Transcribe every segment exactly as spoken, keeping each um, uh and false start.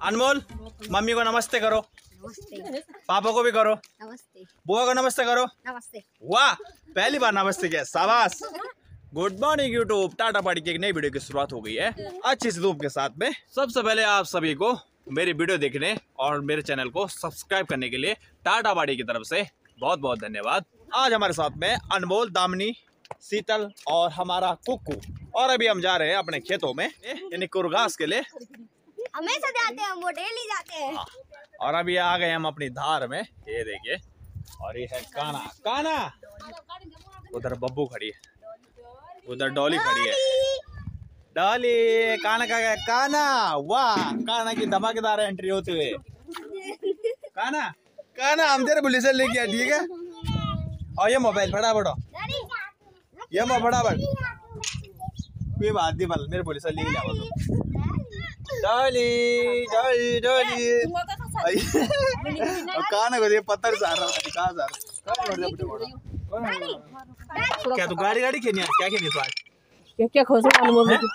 अनमोल mummy को नमस्ते करो। नमस्ते। पापा को भी करो। नमस्ते। बुआ को नमस्ते करो। नमस्ते। वाह, पहली बार नमस्ते किया, शाबाश। Good morning YouTube. Tata party की एक नई वीडियो की शुरुआत हो गई है अच्छी सी धूप के साथ में। सबसे पहले आप सभी को मेरी वीडियो देखने और मेरे चैनल को सब्सक्राइब करने के लिए टाटा पार्टी की तरफ से बहुत बहुत धन्यवाद। आज हमारे साथ में अनमोल, दामिनी, शीतल और हमारा कुक्कू। और अभी हम जा रहे हैं अपने खेतों में यानी कुरघास के लिए। हमेशा जाते हैं, वो डेली जाते हैं। और अभी आ गए हम अपनी धार में, ये देखिए। और ये है काना। काना उधर बब्बू खड़ी है, उधर डॉली खड़ी है। डॉली, काना का काना। वाह, काना की धमाकेदार एंट्री होते हुए। काना काना हम तेरे पुलिस लेके आए, ठीक है। और ये मोबाइल फटाफट, ये मोबाइल फटाफट। कोई बात नहीं, बल मेरे पुलिस लेके जाओ तो। डॉली डॉली डॉली काना को दे पत्थर सार रहा है। कहाँ सार क्या तू गाड़ी गाड़ी खेलनी है? क्या खेलनी तू आज? क्या क्या खोज रहा अनमोल में?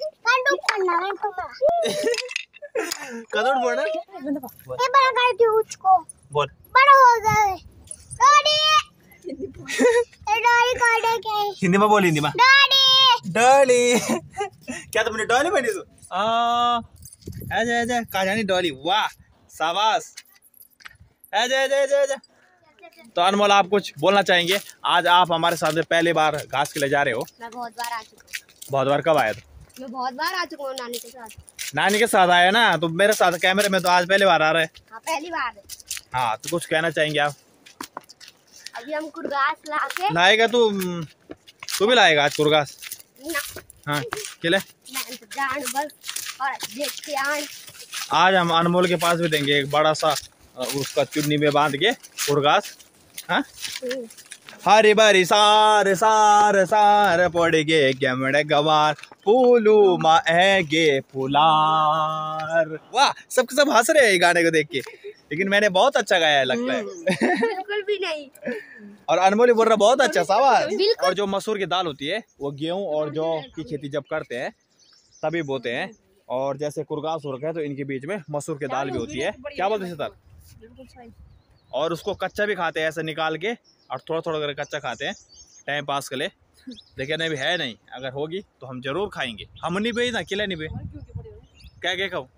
कदर बोल रहा ये बड़ा कर दो उसको। बोल बड़ा हो गया। डॉली डॉली काटे के हिंदी में बोल, हिंदी में। डॉली डॉली क्या तुमने डॉली बनी तू? आजा आजा कहानी डॉली। वाह शाबाश, आजा आजा आजा आजा। तो अनमोल, आप कुछ बोलना चाहेंगे? आज आप हमारे साथ में पहली बार घास के लिए जा रहे हो। मैं बहुत बार आ चुका हूँ। बहुत बार? कब आए थे? मैं बहुत बार आ चुका हूँ नानी के साथ। नानी के साथ आए ना, तो मेरे साथ कैमरे में तो आज पहली बार आ रहे हैं। हाँ, पहली बार है। हाँ, तो कुछ कहना चाहेंगे आप? अभी हम कुरघास ला के लाएगा तू? तू भी लाएगा आज कुरघास? ना हाँ किले मैं तो जान बस और देख के आन। आज हम अनमोल के पास भी देंगे एक बड़ा सा उसका चुन्नी में बांध के कुरघास। हाँ, हरी भरी सार सार सार पड़ गे गेमड़े गवार फूलू माएगे फुलार। वाह, सबके सब हंस रहे हैं गाने को देख के, लेकिन मैंने बहुत अच्छा गाया है लगता है। बिल्कुल भी नहीं। और अनमोल बोल रहा बहुत अच्छा, शाबाश। और जो मसूर की दाल होती है वो गेहूं और जौ की खेती जब करते हैं तभी बोते हैं। और जैसे कुरघास हो रखा है तो इनके बीच में मसूर की दाल भी होती है। क्या बोलते हैं सर? और उसको कच्चा भी खाते हैं ऐसे निकाल के, और थोड़ा थोड़ा करके कच्चा खाते हैं टाइम पास के लिए। लेकिन अभी है नहीं, अगर होगी तो हम जरूर खाएंगे। हम नहीं पे ना किले नहीं पे क्या क्या खाओ।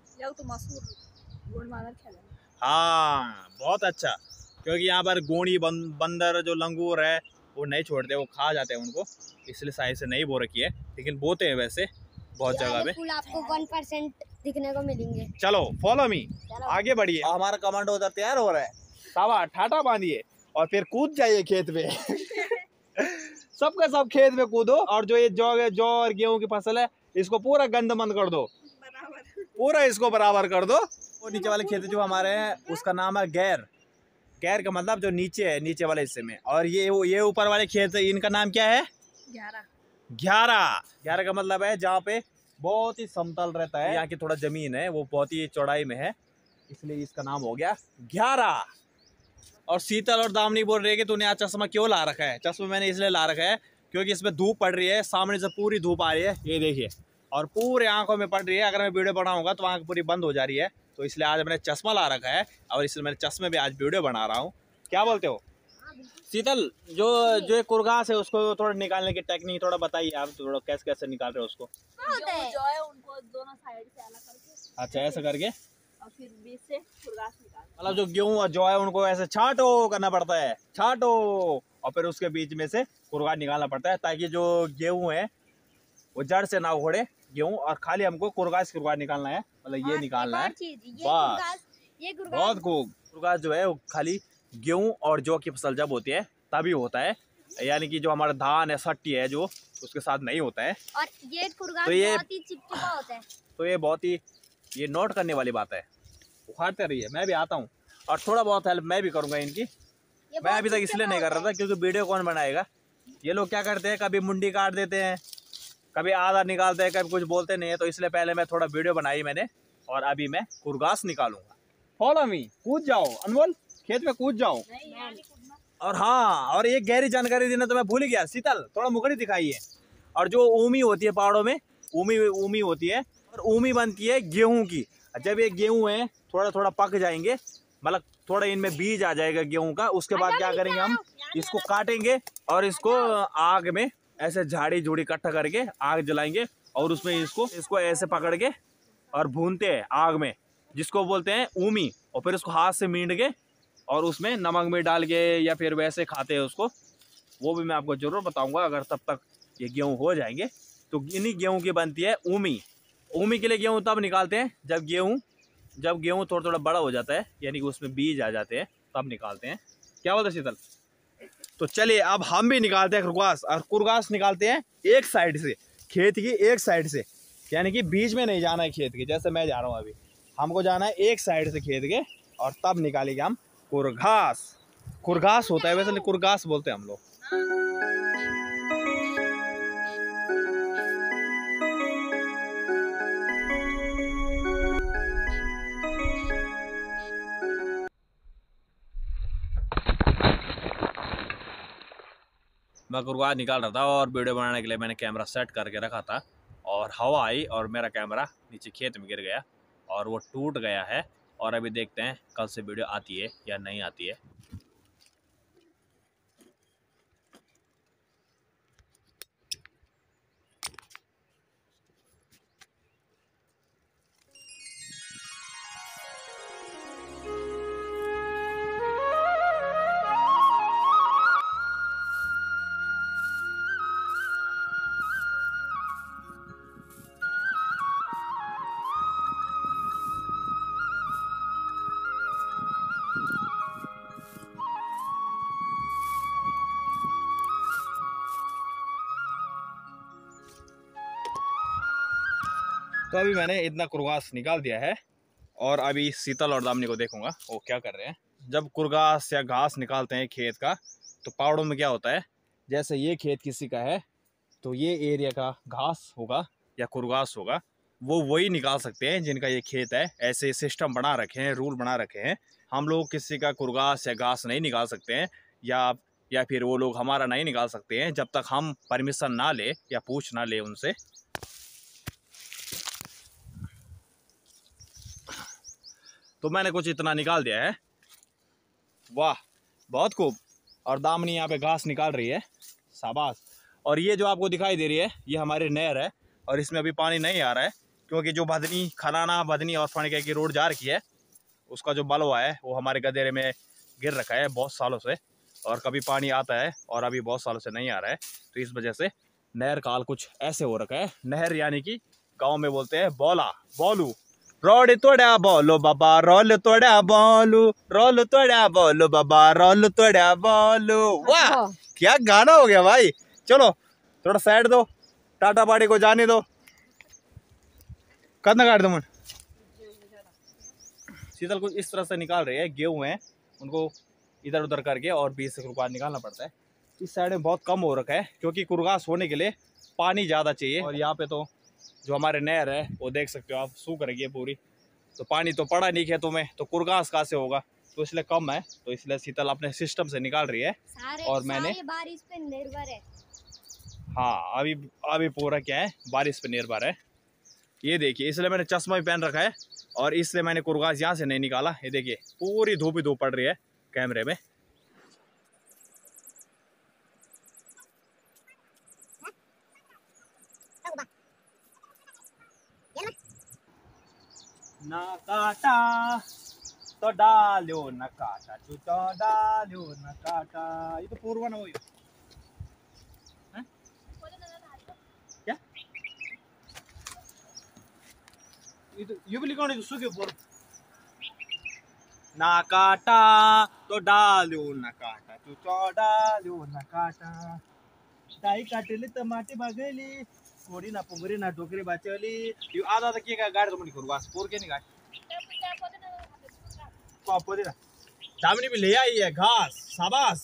हाँ बहुत अच्छा, क्योंकि यहाँ पर गोणी बंदर जो लंगूर है वो नहीं छोड़ते, वो खा जाते हैं उनको, इसलिए साइज से नहीं बो रखी है। लेकिन बोते हैं वैसे बहुत जगह पे। फूल आपको वन परसेंट दिखने को मिलेंगे। चलो फॉलो मी, आगे बढ़िए। हमारा कमांडो उधर तैयार हो रहा है। सावा ठाटा बांधिए और फिर कूद जाइए खेत में। सबके सब खेत में कूदो। और जो ये जौ जौ और गेहूं की फसल है इसको पूरा गंदमंद कर दो, पूरा इसको बराबर कर दो। वो नीचे वाले खेत जो हमारे हैं उसका नाम है गैर। गैर का मतलब जो नीचे है, नीचे वाले हिस्से में। और ये ये ऊपर वाले खेत इनका नाम क्या है? ग्यारह। ग्यारह ग्यारह का मतलब है जहाँ पे बहुत ही समतल रहता है। यहाँ की थोड़ा जमीन है वो बहुत ही चौड़ाई में है, इसलिए इसका नाम हो गया ग्यारह। और शीतल और दामिनी बोल रही है कि तूने आज चश्मा क्यों ला रखा है? चश्मा मैंने इसलिए ला रखा है क्योंकि इसमें धूप पड़ रही है, सामने से पूरी धूप आ रही है, ये देखिए, और पूरे आंखों में पड़ रही है। अगर मैं वीडियो बनाऊंगा तो आंख पूरी बंद हो जा रही है, तो इसलिए आज मैंने चश्मा ला रखा है। और इसलिए मैंने चश्मे में आज वीडियो बना रहा हूँ। क्या बोलते हो शीतल? जो जो एक कुरघास है उसको थोड़ा निकालने की टेक्निक थोड़ा बताइए आप, थोड़ा कैसे कैसे निकाल रहे हो उसको? जो है उनको दोनों साइड से अलग करके, अच्छा ऐसे करके, और फिर बीच से कुरघास निकाल। मतलब जो गेहूं और जौ है उनको ऐसे छांटो करना पड़ता है, छांटो, और फिर उसके बीच में से कुरघास निकालना पड़ता है, ताकि जो गेहूं है वो जड़ से ना उखड़े गेहूं, और खाली हमको कुरघास कुरघास निकालना है, मतलब ये निकालना है। बहुत खूब। कुरघास जो है वो खाली गेहूं और जौ की फसल जब होती है तभी होता है, यानी कि जो हमारा धान है, सट्टी है, जो उसके साथ नहीं होता है। और ये कुरघास तो ये बहुत ही चिपचिपा होता है। तो ये बहुत ही ये नोट करने वाली बात है। उखाड़ते रहिए, मैं भी आता हूँ और थोड़ा बहुत हेल्प मैं भी करूँगा इनकी। मैं अभी तक इसलिए नहीं कर रहा था क्योंकि वीडियो कौन बनाएगा। ये लोग क्या करते हैं, कभी मुंडी काट देते हैं, कभी आधा निकालते हैं, कभी कुछ बोलते नहीं है, तो इसलिए पहले मैं थोड़ा वीडियो बनाई मैंने, और अभी मैं कुरघास निकालूंगा। फॉलो मी, कूद जाओ अनमोल, खेत में कूद जाओ। और हाँ, और एक गहरी जानकारी देना तो मैं भूल ही गया, शीतल थोड़ा मुखड़ी दिखाइए। और जो ऊमी होती है पहाड़ों में, ऊमी ऊमी होती है, और ऊमी बनती है गेहूं की। जब ये गेहूं है थोड़ा थोड़ा पक जाएंगे, मतलब थोड़ा इनमें बीज आ जाएगा गेहूं का, उसके बाद क्या करेंगे हम इसको काटेंगे और इसको आग में ऐसे झाड़ी झूड़ी इकट्ठा करके आग जलाएंगे और उसमें इसको इसको ऐसे पकड़ के और भूनते हैं आग में, जिसको बोलते हैं ऊमी। और फिर उसको हाथ से मींड के और उसमें नमक में डाल के या फिर वैसे खाते हैं उसको। वो भी मैं आपको जरूर बताऊंगा अगर तब तक ये गेहूं हो जाएंगे। तो इन्हीं गेहूं की बनती है ऊमी। ऊमी के लिए गेहूं तब निकालते हैं जब गेहूं जब गेहूं थोड़ा थोड़ा बड़ा हो जाता है, यानी कि उसमें बीज आ जाते हैं, तब निकालते हैं। क्या बोलते शीतल? तो चलिए अब हम भी निकालते हैं कुरगास। और कुरगास निकालते हैं एक साइड से, खेत की एक साइड से, यानी कि बीच में नहीं जाना है खेत के, जैसे मैं जा रहा हूँ अभी। हमको जाना है एक साइड से खेत के और तब निकालेंगे हम कुरघास। कुरघास होता है वैसे, कुरगास बोलते हैं हम लोग। मैं कुरगास निकाल रहा था और वीडियो बनाने के लिए मैंने कैमरा सेट करके रखा था और हवा आई और मेरा कैमरा नीचे खेत में गिर गया और वो टूट गया है। और अभी देखते हैं कल से वीडियो आती है या नहीं आती है। तो अभी मैंने इतना कुरगास निकाल दिया है और अभी शीतल और दामिनी को देखूंगा वो क्या कर रहे हैं। जब कुरगास या घास निकालते हैं खेत का तो पहाड़ों में क्या होता है, जैसे ये खेत किसी का है तो ये एरिया का घास होगा या कुरगास होगा, वो वही निकाल सकते हैं जिनका ये खेत है। ऐसे सिस्टम बना रखे हैं, रूल बना रखे हैं। हम लोग किसी का कुरगास या घास नहीं निकाल सकते हैं या या फिर वो लोग हमारा नहीं निकाल सकते हैं जब तक हम परमिशन ना ले या पूछ ना ले उनसे। तो मैंने कुछ इतना निकाल दिया है। वाह बहुत खूब। और दामिनी यहाँ पे घास निकाल रही है, शाबाश। और ये जो आपको दिखाई दे रही है ये हमारी नहर है और इसमें अभी पानी नहीं आ रहा है क्योंकि जो भदनी खनाना भदनी और फणिका की रोड जा रखी है उसका जो बलवा है वो हमारे गदेरे में गिर रखा है बहुत सालों से और कभी पानी आता है और अभी बहुत सालों से नहीं आ रहा है। तो इस वजह से नहर का हाल कुछ ऐसे हो रखा है। नहर यानी कि गाँव में बोलते हैं बौला बोलू। रोड तोड़ा बोलो बाबा रोल तोड़ा बोलू, रोल तोड़ा बोलो बाबा रोल तोड़ा बोलू। वाह क्या गाना हो गया भाई। चलो थोड़ा साइड दो, टाटा पार्टी को जाने दो। कितना काट दो मन। शीतल कुछ इस तरह से निकाल रही है, गेहूं है उनको इधर उधर करके और बीच से कुरगास निकालना पड़ता है। इस साइड में बहुत कम हो रखा है क्योंकि कुरगास होने के लिए पानी ज़्यादा चाहिए और यहाँ पे तो जो हमारे नहर है वो देख सकते हो आप सूख रही है पूरी, तो पानी तो पड़ा नहीं खेतों में, तो कुरगास कहाँ से होगा, तो इसलिए कम है। तो इसलिए शीतल अपने सिस्टम से निकाल रही है सारे, और मैंने सारे बारिश पे निर्भर है। हाँ अभी अभी पूरा क्या है बारिश पे निर्भर है। ये देखिए इसलिए मैंने चश्मा भी पहन रखा है और इसलिए मैंने कुरगास यहाँ से नहीं निकाला। ये देखिए पूरी धूप ही धूप पड़ रही है कैमरे में। ना काटा तो डालो न काटा तू तो डालो न काटा। ये तो पूर्वा ना हो क्या ये तो ये भी लिखा नहीं तो सुखे बोल। ना काटा तो डालो न काटा तू तो डालो न काटा। ताई काटेली टमाटे बघली कोडी ना पुंगरी ना डोकरी बाचली। ये आधा तक ये गाड़ी तो मनी कुरगास पूर के नहीं गाड़ी पापो दे ना। दामिनी भी ले आई है घास, शाबाश।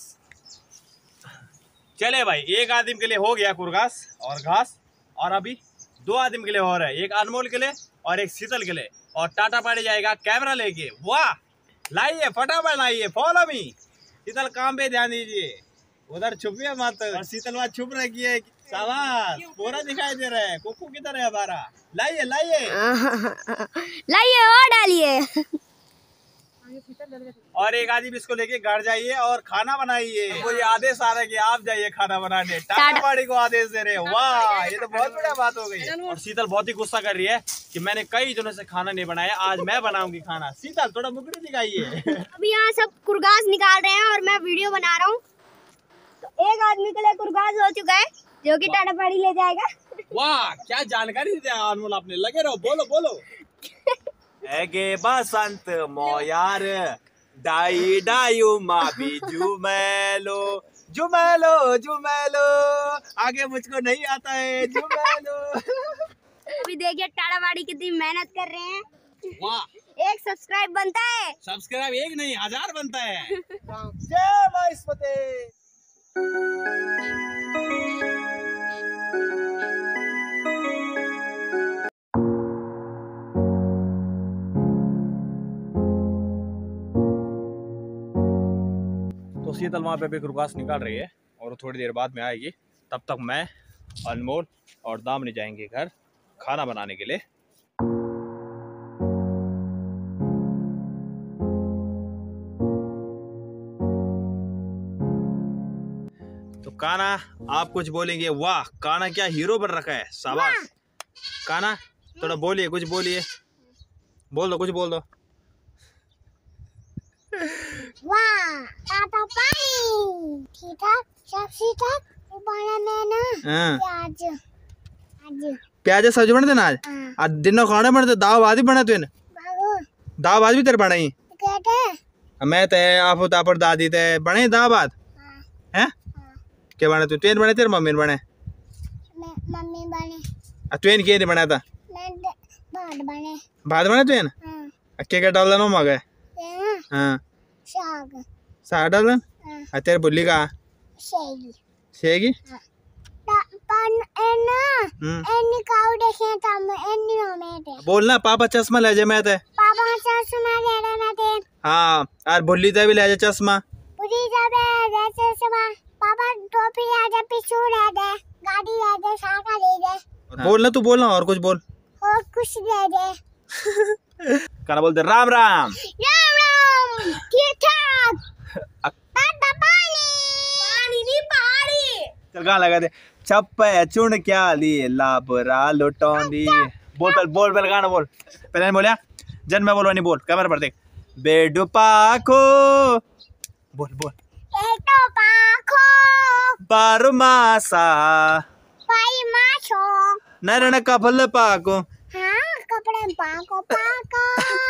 चले भाई एक आदमी के लिए हो गया कुरगास और घास और अभी दो आदमी के लिए हो रहा है, एक अनमोल के लिए और एक शीतल के लिए। और टाटा पार्टी जाएगा कैमरा लेके। वाह लाइए फटाफट लाइए, फॉलो मी। शीतल काम पे ध्यान दीजिए। उधर छुपिए मत, और शीतल वहाँ छुप रखी है। शाबाश, पूरा दिखाई दे रहा है, कुक्कू की तरह है हमारा। लाइए लाइए लाइए और डालिए। और एक आदमी इसको लेके घर जाइए और खाना बनाइए। वो ये आदेश आ रहा है कि आप जाइए खाना बनाने, टाटा पाड़ी को आदेश दे रहे हैं। वाह, ये तो बहुत बढ़िया बात हो गई। और शीतल बहुत ही गुस्सा कर रही है कि मैंने कई दिनों से खाना नहीं बनाया, आज मैं बनाऊंगी खाना। शीतल थोड़ा मुकड़ी दिखाइए। अभी यहाँ सब कुरगास निकाल रहे हैं और मैं वीडियो बना रहा हूँ। तो एक आदमी के लिए कुरगास हो चुका है जो कि टाटा पाड़ी ले जाएगा। वाह, क्या जानकारी दी अनमोल आपने। लगे रहो, बोलो बोलो। एगे बसंत मोयार डाई डायू माबी जुमेलो जुमेलो जुमेलो। आगे मुझको नहीं आता है जुमेलो। अभी देखिए टाटा पाड़ी कितनी मेहनत कर रहे हैं। वाह, एक सब्सक्राइब बनता है। सब्सक्राइब एक नहीं हजार बनता है। जय माइस्पते। तो शीतल वहाँ पे भी कुरगास निकाल रही है और थोड़ी देर बाद में आएगी। तब तक मैं, अनमोल और दामनी जाएंगे घर खाना बनाने के लिए। तो काना, आप कुछ बोलेंगे? वाह, काना क्या हीरो बन रखा है। शाबाश काना, थोड़ा बोलिए, कुछ बोलिए, बोल दो, कुछ बोल दो। वाह, टाटा पाड़ी ठीक है, सब ठीक है। बना मैं ना प्याज आज प्याज सब्जी बने थे ना आज। आज दिन में खाने बने थे, दाव भात भी बने थे। दाव भात भी तेरे बने ही मैं ते आप तापर दादी ते बने दाव भात हैं। क्या बने तू? तेन बने तेरे मम्मी ने बने? मम्मी बने। आ तेन के नहीं बना था? भात बने। भात बने तेन? क्या क्या डाल देना मगे? हाँ, साग साग डाल देन। आ तेरे बुल्ली का शेगी शेगी पन एना एनी काउ देखे तम एनी होमेटे। बोलना पापा चश्मा ले जा मैं ते। पापा चश्मा ले रहा मैं ते। हाँ, और बुल्ली ते भी ले जा चश्मा। बुल्ली जाबे ले चश्मा। पापा टोपी ले जा, पिछू ले दे, गाड़ी ले दे, साका ले दे। बोलना, तू बोलना और कुछ बोल। और कुछ ले दे। कहना बोलते राम राम राम राम। ठीक ठाक। टाटा पाड़ी पाड़ी नहीं पहाड़ी। चल गाना लगा दे। छप्पे चुन क्या ली लाबरा लुटौंदी। बोल बोल बोल बोल गाना बोल। पहले नहीं बोलिया, जन मैं बोलवा नहीं, बोल कैमरा पर देख। बेडू पाखो बोल बोल। एटो पाखो बारु मासा पाई माछो नरण कफल पाको। हाँ, कपड़े पाको पाको।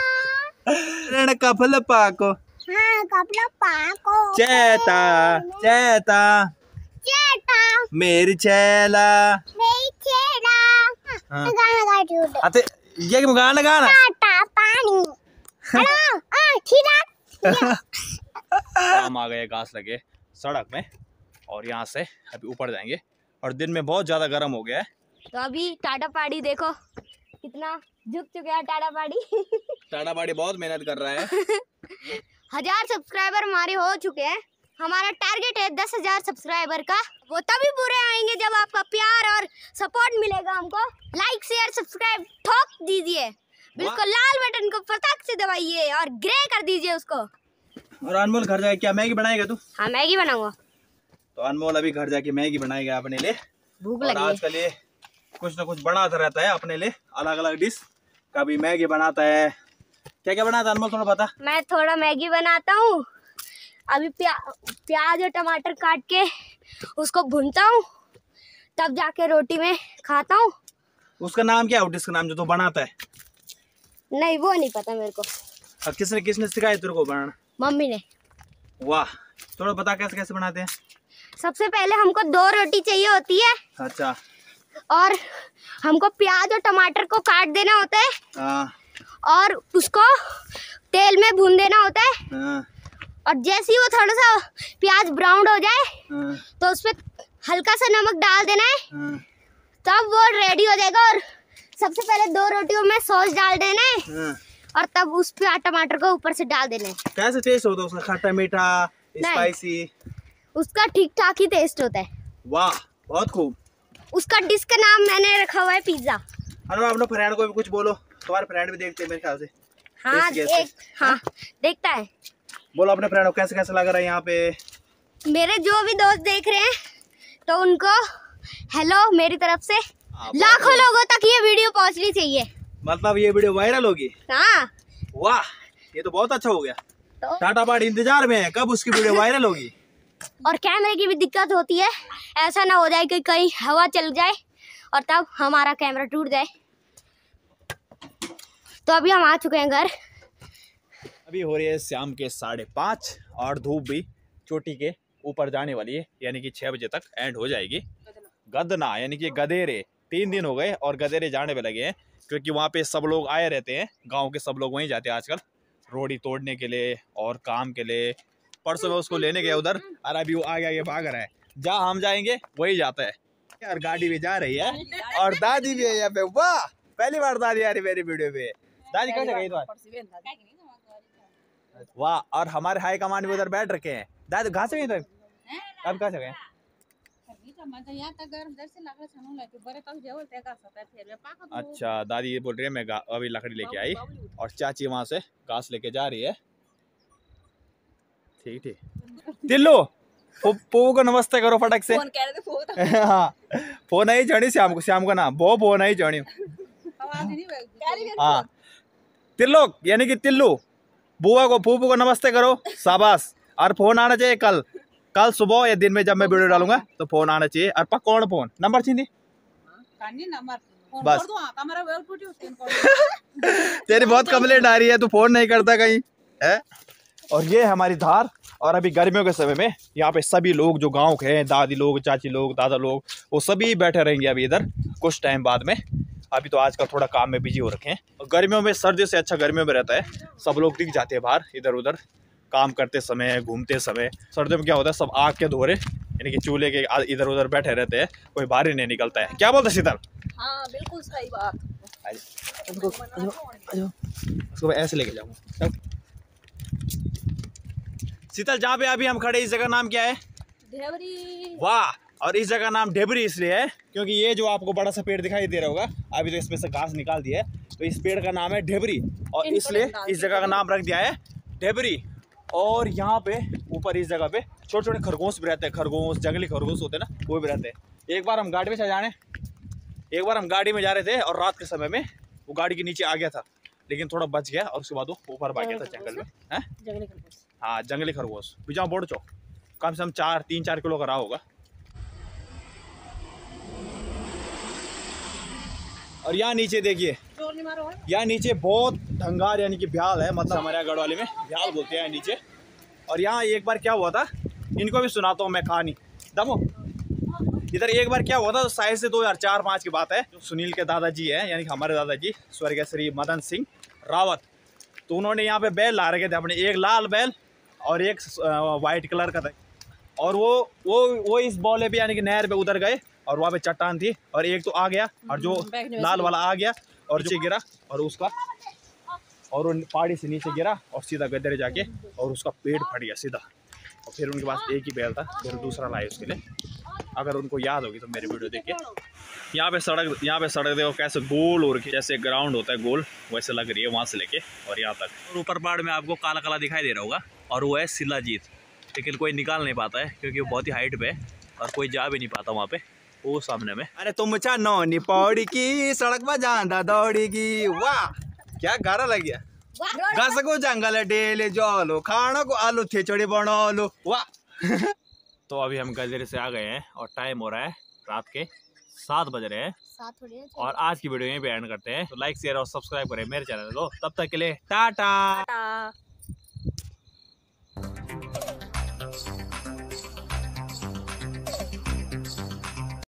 नरण कफल पाको। हाँ, कपड़े पाको। चेता चेता चेता मेरी चेला मेरी चेला। हाँ। गाना गा झूठ। अते ये क्या गाना गाना? टाटा पानी। हेलो आ ठीक है। हम आ गए घास लगे सड़क में और यहाँ से अभी ऊपर जाएंगे और दिन में बहुत ज्यादा गर्म हो गया है। तो अभी टाटा पाड़ी देखो कितना झुक चुके हैं। टाटा पाड़ी टाटा पाड़ी बहुत मेहनत कर रहा है। हजार सब्सक्राइबर हमारे हो चुके हैं। हमारा टारगेट है दस हजार सब्सक्राइबर का। वो तभी पूरे आएंगे जब आपका प्यार और सपोर्ट मिलेगा हमको। लाइक शेयर सब्सक्राइब ठोक दीजिए, बिल्कुल लाल बटन को फटाक से दबाइए और ग्रे कर दीजिए उसको। और अनमोल घर जाके क्या मैगी बनाएगा तू? हाँ, मैगी बनाऊंगा। तो अनमोल अभी घर जाके मैगी बनाएगा अपने लिए। भूख और लगी है। आजकल ये कुछ ना कुछ बनाता रहता है अपने लिए, अलग अलग डिश। कभी मैगी बनाता है। क्या क्या बनाता है अनमोल, थोड़ा बता। मैं थोड़ा मैगी बनाता हूँ। अभी प्या, प्याज और टमाटर काट के उसको भूनता हूँ, तब जाके रोटी में खाता हूँ। उसका नाम क्या है डिश का नाम जो तू बनाता है? नहीं, वो नहीं पता मेरे को। अब किसने किसने सिखाया तेरे को बनाना? मम्मी ने। वाह, थोड़ा बता कैसे कैसे बनाते हैं। सबसे पहले हमको दो रोटी चाहिए होती है। अच्छा। और हमको प्याज और टमाटर को काट देना होता है। हाँ। और उसको तेल में भून देना होता है। हाँ। और जैसे ही वो थोड़ा सा प्याज ब्राउन हो जाए हाँ। तो उसमें हल्का सा नमक डाल देना है। हाँ। तब वो रेडी हो जाएगा। और सबसे पहले दो रोटियों में सॉस डाल देना है। हाँ। और तब उस प्याज टमाटर को ऊपर से डाल देना है। कैसे टेस्ट होता है उसका? खट्टा मीठा स्पाइसी? उसका ठीक ठाक ही टेस्ट होता है। वाह बहुत खूब। उसका डिश का नाम मैंने रखा हुआ है पिज्जा। अरे अपने फ्रेंड को भी कुछ बोलो, तुम्हारे फ्रेंड भी देखते हैं मेरे ख्याल से। हाँ देख, हाँ देखता है। बोलो अपने फ्रेंड को कैसे कैसे लग रहा है यहाँ पे। मेरे जो भी दोस्त देख रहे हैं तो उनको हेलो मेरी तरफ से। लाखों लोगों तक ये वीडियो पहुंचनी चाहिए। मतलब ये वीडियो वायरल होगी। हाँ वाह ये तो बहुत अच्छा हो गया। तो टाटा पार्टी इंतजार में है कब उसकी वीडियो वायरल होगी। और कैमरे की भी दिक्कत होती है, ऐसा ना हो जाए कि कहीं हवा चल जाए और तब हमारा कैमरा टूट जाए। तो अभी हम आ चुके हैं घर। अभी हो रही है शाम के साढ़े पाँच और धूप भी चोटी के ऊपर जाने वाली है, यानी कि छह बजे तक एंड हो जाएगी। गदना यानी कि गदेरे तीन दिन हो गए और गदेरे जाने पे लगे हैं, क्योंकि वहाँ पे सब लोग आए रहते हैं। गांव के सब लोग वहीं जाते हैं आजकल रोड़ी तोड़ने के लिए और काम के लिए। परसों में उसको लेने गया उधर, और अभी वो आगे आगे भाग रहा है। जहाँ हम जाएंगे वही जाता है। यार गाड़ी भी जा रही है और दादी भी है यहाँ पे। वाह पहली बार दादी आ रही मेरी वीडियो पे। दादी कैसे गई तो वाह। और हमारे हाई कमान भी उधर बैठ रखे हैं। दादी कहाँ से गई तक अब कहाँ से गए। अच्छा दादी ये बोल रही है मैं अभी लकड़ी लेके आई और चाची वहां से घास लेके जा रही है। ठीक ठीक तिल्लू पप्पू को नमस्ते करो फटक से। हाँ फोन आई चढ़ी श्याम को, श्याम का नाम वो फोन आई चढ़ी। हाँ तिल्लोक यानी कि तिल्लू बुआ को पप्पू को नमस्ते करो शाबाश। और फोन आना चाहिए कल कल सुबह या दिन में जब मैं वीडियो डालूंगा तो फोन आना चाहिए। और पक कौन फोन नंबर चाहिए बस। तेरी बहुत कंप्लेंट आ रही है तू फोन नहीं करता कहीं है। और ये है हमारी धार। और अभी गर्मियों के समय में यहाँ पे सभी लोग जो गांव के हैं, दादी लोग चाची लोग दादा लोग, वो सभी बैठे रहेंगे अभी इधर कुछ टाइम बाद में। अभी तो आजकल थोड़ा काम में बिजी हो रखे हैं। और गर्मियों में सर्दी से अच्छा गर्मियों में रहता है, सब लोग दिख जाते हैं बाहर इधर उधर काम करते समय घूमते समय। सर्दियों में क्या होता है सब आग के धोरे यानी कि चूल्हे के इधर उधर बैठे रहते हैं, कोई बाहर ही नहीं निकलता है। क्या बोलते शीतल। हाँ बिल्कुल सही बात। उसको ऐसे लेके जाऊंगा। शीतल जहाँ पे अभी हम खड़े इस जगह नाम क्या है। ढेबरी। वाह। और इस जगह नाम ढेबरी इसलिए है क्योंकि ये जो आपको बड़ा सा पेड़ दिखाई दे रहा होगा अभी तो इसमें से घास निकाल दिया है, तो इस पेड़ का नाम है ढेबरी और इसलिए इस जगह का नाम रख दिया है ढेबरी। और यहाँ पे ऊपर इस जगह पे छोटे छोटे खरगोश भी रहते हैं, खरगोश जंगली खरगोश होते हैं ना वो भी रहते हैं। एक बार हम गाड़ी में चले जाने एक बार हम गाड़ी में जा रहे थे और रात के समय में वो गाड़ी के नीचे आ गया था, लेकिन थोड़ा बच गया और उसके बाद वो ऊपर भाग गया था जंगल में। है जंगली खरगोश। हाँ जंगली खरगोश बिजाऊ बोड़ चो कम से कम चार तीन चार किलो का रहा होगा। और यहाँ नीचे देखिए, यहाँ नीचे बहुत ढंगार यानी कि भ्याल है, मतलब हमारे यहाँ गढ़वाली में भ्याल बोलते हैं नीचे। और यहाँ एक बार क्या हुआ था, इनको भी सुनाता हूँ मैं कहानी दमो। इधर एक बार क्या हुआ था, तो शायद से दो हजार चार पाँच की बात है। जो सुनील के दादाजी हैं यानी कि हमारे दादाजी स्वर्गीय श्री मदन सिंह रावत, तो उन्होंने यहाँ पे बैल ला रखे थे अपने, एक लाल बैल और एक वाइट कलर का था। और वो वो वो इस बौले पे यानी कि नहर पे उतर गए और वहाँ पे चट्टान थी और एक तो आ गया और जो लाल वाला आ गया और नीचे गिरा और उसका और वो पहाड़ी से नीचे गिरा और सीधा गद्दे जाके और उसका पेट फट गया सीधा। और फिर उनके पास एक ही बैल था, फिर दूसरा लाए उसके लिए। अगर उनको याद होगी तो मेरी वीडियो देखिए। यहाँ पे सड़क यहाँ पे सड़क देखो कैसे गोल हो रखी है, जैसे ग्राउंड होता है गोल वैसे लग रही है वहाँ से लेके और यहाँ तक। और ऊपर पहाड़ में आपको काला काला दिखाई दे रहा होगा और वो है शिलाजीत, लेकिन कोई निकाल नहीं पाता है क्योंकि वो बहुत ही हाइट पे है और कोई जा भी नहीं पाता वहाँ पे वो सामने में। अरे तुम चानो नी पौड़ी की सड़क पर जांदा दौड़ी की। वाह क्या गारा लग गया। घास को जंगल डेले जोलो खाना को आलू खिचड़ी बनो लो। वाह। तो अभी हम गजरे से आ गए हैं और टाइम हो रहा है रात के सात बज रहे हैं और आज की वीडियो यहीं पे एंड करते हैं। तो लाइक शेयर और सब्सक्राइब करें मेरे चैनल को। तब तक के लिए टाटा।